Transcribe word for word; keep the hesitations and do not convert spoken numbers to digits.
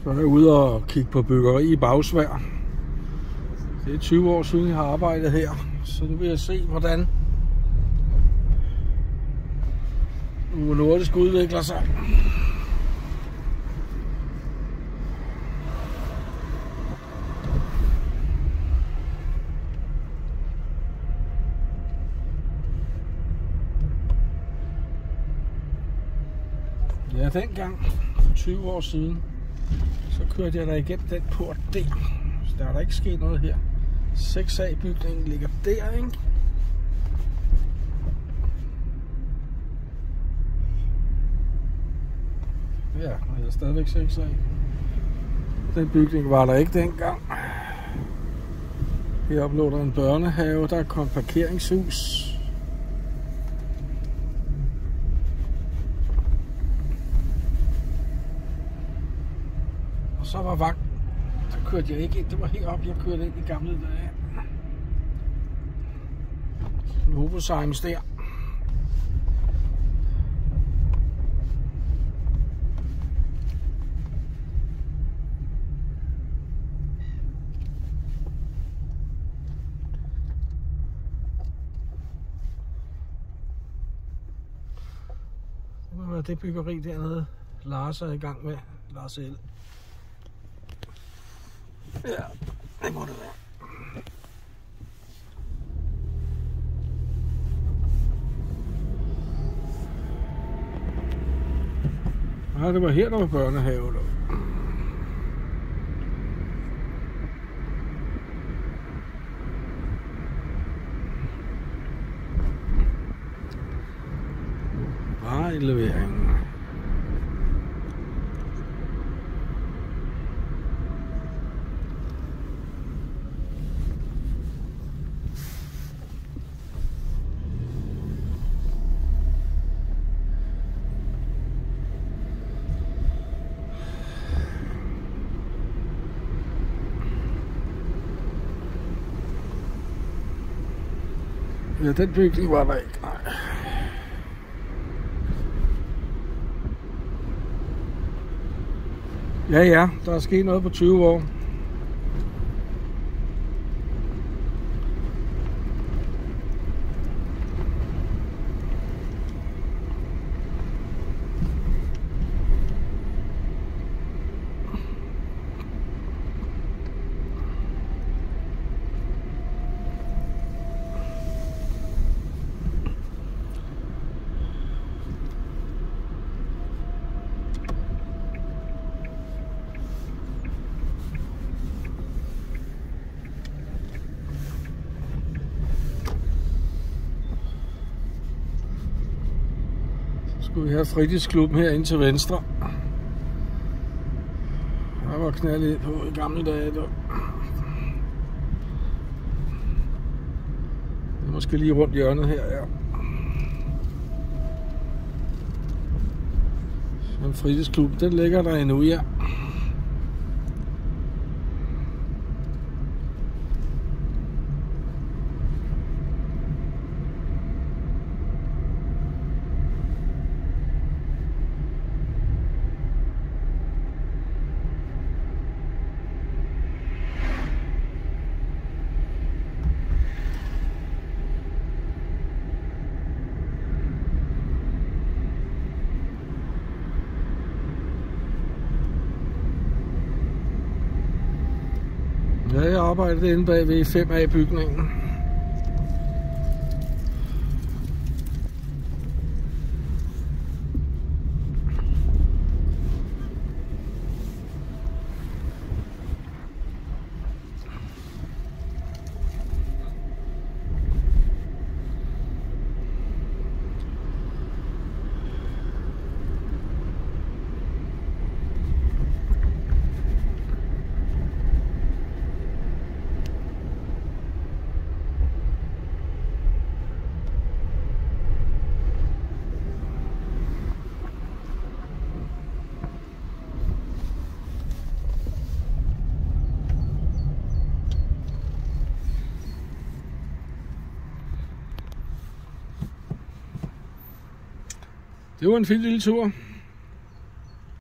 Så er jeg ude og kigge på byggeri i Bagsværd. Det er tyve år siden, jeg har arbejdet her, så nu vil jeg se, hvordan Novo Nordisk udvikler sig. Ja, dengang, for tyve år siden, så kørte jeg der igennem den port der. Så der er der ikke sket noget her. seks A-bygningen ligger der, ikke? Ja, der er stadigvæk seks A. Den bygning var der ikke dengang. Heroppe lå der en børnehave, der kom parkeringshus. Og så var vagt. Så kørte jeg ikke ind, det var heroppe, jeg kørte ind i gamle dage. Novozymes der. Det må være det byggeri dernede, Lars er i gang med. Lars El. Ja, det må det være. Ja, det var her, der var børnehave. Der. Vareindlevering. Ja, den bygning var der ikke, nej. Ja, ja, der er sket noget på tyve år. Skulle vi have fritidsklubben herinde til venstre. Der var knald ind på i gamle dage. Der. Det er måske lige rundt hjørnet her, ja. Den fritidsklub, den ligger der endnu, ja. Ja, jeg arbejdede inde bag ved fem A-bygningen. Det var en fin lille tur.